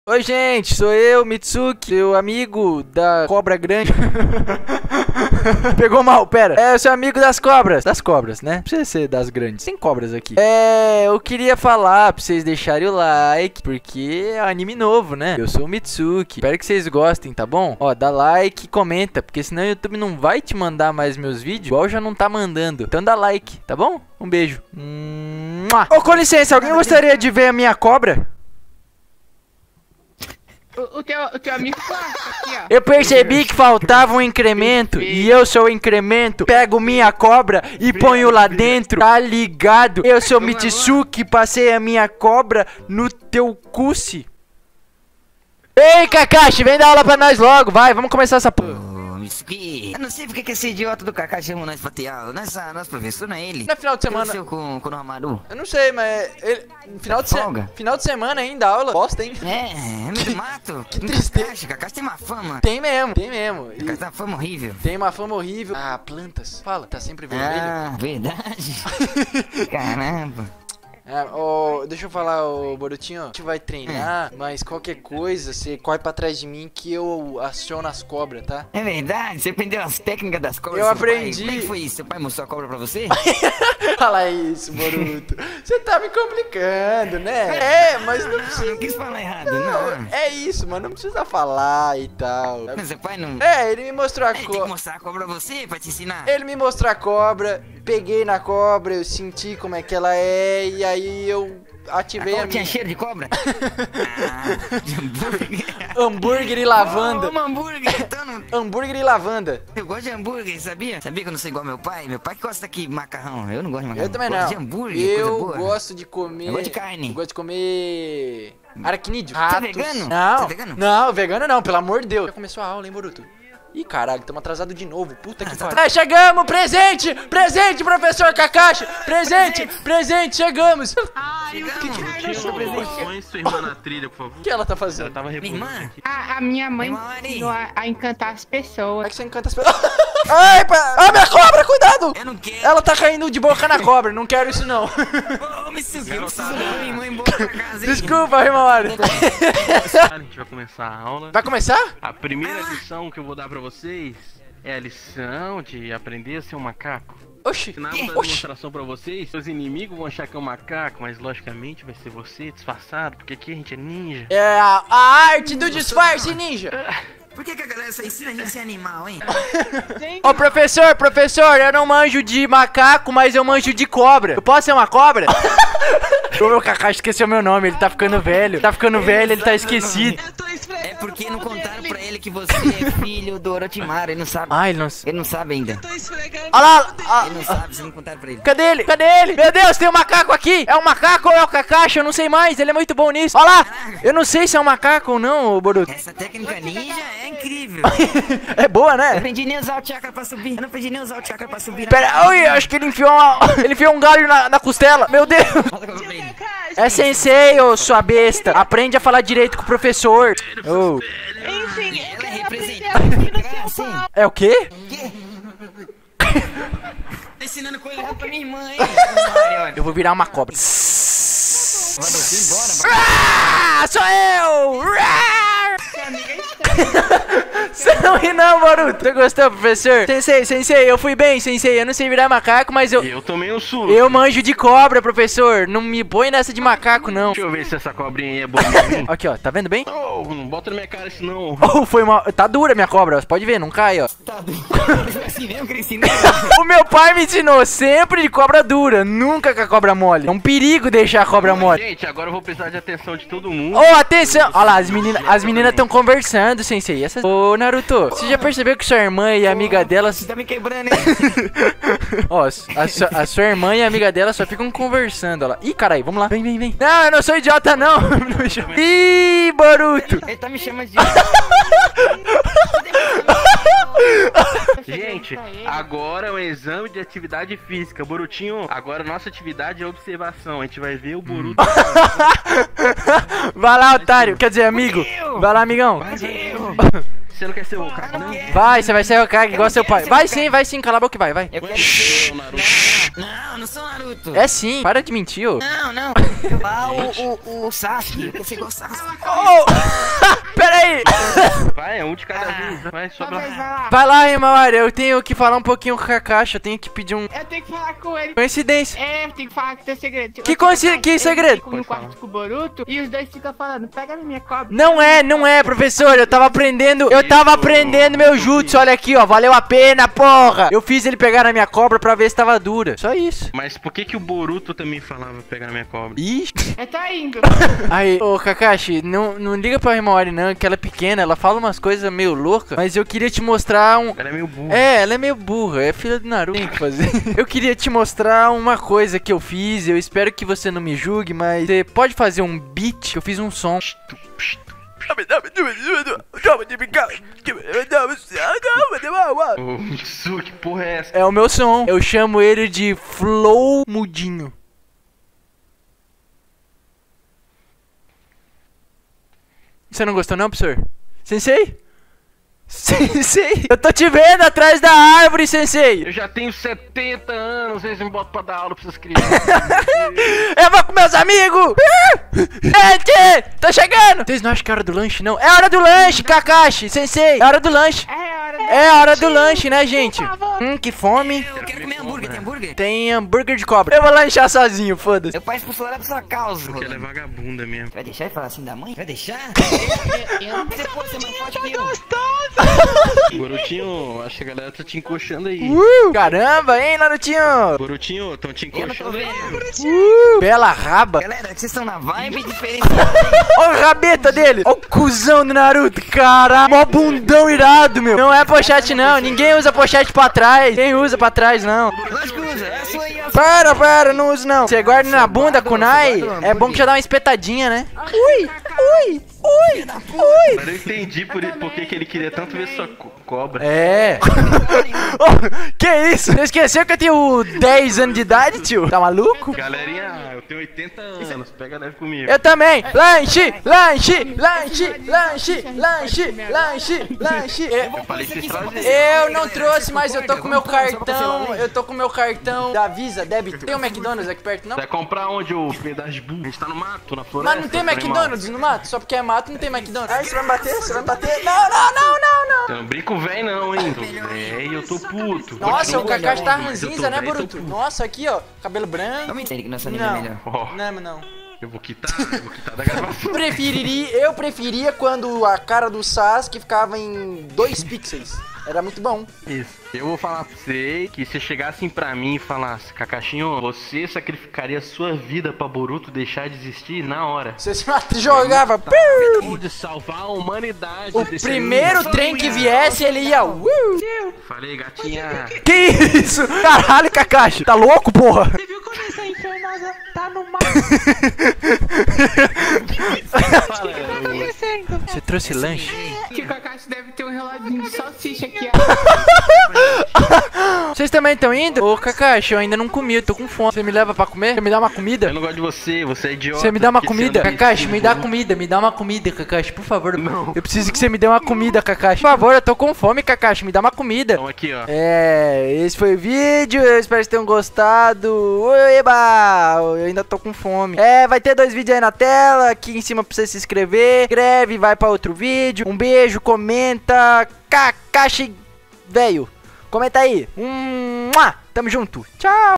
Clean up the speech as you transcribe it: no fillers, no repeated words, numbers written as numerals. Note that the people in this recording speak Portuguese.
Oi, gente, sou eu, Mitsuki, seu amigo da cobra grande. Pegou mal, pera. É, eu sou amigo das cobras. Das cobras, né? Não precisa ser das grandes. Tem cobras aqui. Eu queria falar pra vocês deixarem o like, porque é anime novo, né? Eu sou o Mitsuki. Espero que vocês gostem, tá bom? Ó, dá like e comenta, porque senão o YouTube não vai te mandar mais meus vídeos, igual já não tá mandando. Então dá like, tá bom? Um beijo. Ô, com licença, alguém gostaria de ver a minha cobra? O teu amigo tá aqui, ó. Eu percebi que faltava um incremento e eu sou o incremento. Pego minha cobra e ponho lá dentro. Tá ligado? Eu sou Mitsuki, passei a minha cobra no teu cuce. Ei, Kakashi, vem dar aula pra nós logo. Vai, vamos começar essa porra. Mitsuki, eu não sei porque que esse idiota do Kakashi chamou nós pra ter aula. Nosso professor não é ele? Não é final de semana. O que aconteceu com o Hamaru? Eu não sei, mas ele, final de semana ainda aula. Bosta, hein? É meio do mato. Que tristeza. Kakashi tem uma fama. Tem mesmo, tem mesmo. Kakashi tem uma fama horrível. Tem uma fama horrível. Ah, plantas. Fala, tá sempre vermelho. Ah, verdade. Caramba. Deixa eu falar, Borutinho, a gente vai treinar, mas qualquer coisa, você corre pra trás de mim que eu aciono as cobras, tá? É verdade, você aprendeu as técnicas das cobras. Eu aprendi. Como é que foi isso? Seu pai mostrou a cobra pra você? Fala isso, Boruto. Você tá me complicando, né? Mas não precisa. Não quis falar errado, não. É isso, mano, não precisa falar e tal. Mas seu pai não... Ele me mostrou a Ele tem que mostrar a cobra pra você, pra te ensinar. Ele me mostrou a cobra, peguei na cobra, eu senti como é que ela é, e aí eu ativei a minha... Tinha cheiro de cobra? De hambúrguer. Hambúrguer e lavanda. Hambúrguer, então não... Hambúrguer e lavanda. Eu gosto de hambúrguer, sabia? Sabia que eu não sou igual meu pai? Meu pai que gosta de macarrão. Eu não gosto de macarrão. Eu também eu não. Gosto de hambúrguer, eu coisa boa. Gosto de comer... Eu gosto de carne. Eu gosto de comer... aracnídeo. Você é vegano? Não. Você é vegano? Não, vegano não, pelo amor de Deus. Já começou a aula, hein, Boruto? Ih, caralho, estamos atrasados de novo. Puta que pariu. Chegamos! Presente! Presente, professor Kakashi! Presente, chegamos! Sua irmã na trilha, por favor. O que ela tá fazendo? Ela tava Minha irmã? A minha mãe ensinou a encantar as Como pessoas. é que você encanta as pessoas? Ai, ah, minha cobra, cuidado! Eu não quero. Ela tá caindo de boca na cobra, não quero isso não. Ô, Mitsuki, eu preciso levar minha irmã embora pra casa, hein? Desculpa, irmão. A gente vai começar a aula. Vai começar? A primeira lição que eu vou dar pra vocês é a lição de aprender a ser um macaco. Oxi, Na aula da demonstração pra vocês, os inimigos vão achar que é um macaco, mas logicamente vai ser você disfarçado, porque aqui a gente é ninja. É a arte do disfarce, ninja. Por que a galera só ensina a gente a ser animal, hein? Ô, professor, eu não manjo de macaco, mas eu manjo de cobra. Eu posso ser uma cobra? O meu Kakashi esqueceu meu nome, ele tá ficando velho. Ele tá esquecido. É porque não contaram pra ele que você é filho do Orochimaru, ele não sabe. Ah, ele não sabe ainda. Olha lá! Ele não sabe, vocês não contaram pra ele. Cadê ele? Meu Deus, tem um macaco aqui! É um macaco ou é o Kakashi? Eu não sei mais, ele é muito bom nisso. Olha lá! Eu não sei se é um macaco ou não, ô Boruto. Essa técnica ninja é incrível. É boa, Eu né? aprendi nem a usar o chakra pra subir. Eu não aprendi nem a usar o chakra pra subir. Pera, ui, acho que ele enfiou um galho na costela. Meu Deus! É sensei, ô sua besta. Aprende a falar direito com o professor. Oh. Enfim, eu Ela é quero aprender representante. a São Paulo. É o quê? Tá ensinando coisa errada pra minha irmã, hein? Eu vou virar uma cobra. Manda você embora, mano. Ah, sou eu! Você não ri não, Boruto. Você gostou, professor? Sensei, eu fui bem, sensei. Eu não sei virar macaco, mas Eu também não sou. eu manjo de cobra, professor. Não me põe nessa de macaco, não. Deixa eu ver se essa cobrinha aí é boa pra mim. Aqui, ó, tá vendo bem? Oh, não bota na minha cara isso não. Oh, foi uma... Tá dura minha cobra, ó. Pode ver, não cai, ó. Tá doido. Assim mesmo que ele ensinou. O meu pai me ensinou sempre de cobra dura, nunca com a cobra mole. É um perigo deixar a cobra mole. Gente, agora eu vou precisar de atenção de todo mundo. Ô, atenção! Olha lá, as meninas estão conversando, sensei. Ô, Naruto, você já percebeu que sua irmã e a amiga dela... Você tá me quebrando, hein? Ó, a sua irmã e a amiga dela só ficam conversando, ó lá. Ih, caralho, vamos lá. Vem. Não, eu não sou idiota, não. Ih, Boruto. Ele tá me chamando de... Gente, agora é um exame de atividade física. Borutinho, agora nossa atividade é observação. A gente vai ver o Boruto. Vai lá, otário. Quer dizer, amigo. Vai lá, amigão. Você não quer ser o Hokage, não? Vai, você vai ser o Hokage igual seu pai. Vai sim, cala a boca e vai. Eu quero Ser o Naruto. Não, não sou Naruto. É sim, para de mentir, ô. Não. O Sasuke. Eu quero ser igual o Sasuke. Oh! de cada vez. Vai, sobe Talvez, lá. vai lá. Vai lá, Himawari, eu tenho que falar um pouquinho com o Kakashi, eu tenho que pedir um... Eu tenho que falar com ele. Coincidência. É, eu tenho que falar que tem segredo. Que segredo? Eu fico no quarto com o Boruto e os dois ficam falando, pega na minha cobra. Não é, professor, eu tava aprendendo meu jutsu, olha aqui, ó, valeu a pena, porra. Eu fiz ele pegar na minha cobra pra ver se tava dura, só isso. Mas por que o Boruto também falava pegar na minha cobra? Ixi. Eu tô indo. Aí, ô Kakashi, não liga pra Himawari não, que ela é pequena, ela fala umas coisas meio loucas, mas eu queria te mostrar um... Ela é meio burra. É, ela é meio burra, é filha do Naruto, tem que fazer. Eu queria te mostrar uma coisa que eu fiz, eu espero que você não me julgue, mas você pode fazer um beat, que eu fiz um som. Ô, Mitsu, que porra é essa? É o meu som, eu chamo ele de Flow Mudinho. Você não gostou não, professor? Sensei? Sensei? Eu tô te vendo atrás da árvore, Sensei! Eu já tenho 70 anos, vocês me botam pra dar aula pra essas crianças. Eu vou com meus amigos! Gente, tô chegando! Vocês não acham que é hora do lanche, não? É hora do lanche, Kakashi, Sensei! É hora do lanche! É hora do lanche, né, gente? Que fome. Eu quero comer hambúrguer, tem hambúrguer? Tem hambúrguer de cobra. Eu vou lanchar sozinho, foda-se. Meu pai expulsou por sua causa. Porque ela é vagabunda mesmo. Vai deixar ele falar assim da mãe? Vai deixar? Eu Você pode ser mais forte que eu. Borutinho, acho que a galera tá te encoxando aí. Caramba, hein, Narutinho? Borutinho, tão te Eu não tô encoxando aí. vendo. Bela raba. Galera, vocês estão na vibe diferente. Olha o rabeta dele. Olha o cuzão do Naruto. Caralho, mó bundão irado, meu. Não é pochete, não. Ninguém usa pochete pra trás. Quem usa pra trás, não. Lógico que usa, é a sua aí, ó. Para, não uso, não. Você guarda na bunda, kunai. É bom que já dá uma espetadinha, né? Ui. Mas eu entendi por que ele queria tanto ver sua cobra. É. Oh, que isso? Você esqueceu que eu tenho 10 anos de idade, tio? Tá maluco? Galerinha, eu tenho 80 anos, pega leve comigo. Eu também. Lanche. Eu falei que vocês trazem. Eu não trouxe, mas eu tô com meu cartão. Eu tô com meu cartão da Visa, débito. Tem um McDonald's aqui perto, não? Você vai comprar onde, ô pedaço de burro? A gente tá no mato, na floresta. Mas não tem tá animal. McDonald's no mato? Só porque é mato não tem McDonald's. Ai, você vai me bater? Não. Você não brinca com o véi não, hein? Tô velho, eu tô puto. Nossa, o Kakashi tá Mas eu tô ranzinza, né, velho, tô Boruto? puto. Nossa, aqui, ó. Cabelo branco. Vamos entender que nossa amiga é melhor. Ó, Não. eu vou quitar da gravação. Eu preferia quando a cara do Sasuke ficava em 2 pixels. Era muito bom. Isso. Eu vou falar pra você que se chegassem pra mim e falasse, Kakashinho, você sacrificaria sua vida pra Boruto deixar de existir na hora. Você se jogava. De salvar a humanidade. O desse primeiro mundo. trem que viesse, ele ia. Falei, gatinha. Que isso? Caralho, Kakashi. Tá louco, porra? Você viu como essa infernosa tá no mar? Fala, eu- Você trouxe lanche? Que o Kakashi deve ter um reloginho de salsicha aqui, Vocês também estão indo? Ô, Kakashi, eu ainda não comi, eu tô com fome. Você me leva pra comer? Você me dá uma comida? Eu não gosto de você é idiota. Você me dá uma porque comida? você anda Kakashi, vestido me dá de- comida, me dá uma comida, Kakashi, por favor. Não. Eu preciso que você me dê uma comida, Kakashi. Por favor, eu tô com fome, Kakashi, me dá uma comida. Então aqui, ó. Esse foi o vídeo, eu espero que vocês tenham gostado. Eba, eu ainda tô com fome. Vai ter 2 vídeos aí na tela, aqui em cima pra você se inscrever. Inscreve, vai pra outro vídeo. Um beijo, comenta. Kakashi, velho. Comenta aí. Tamo junto. Tchau.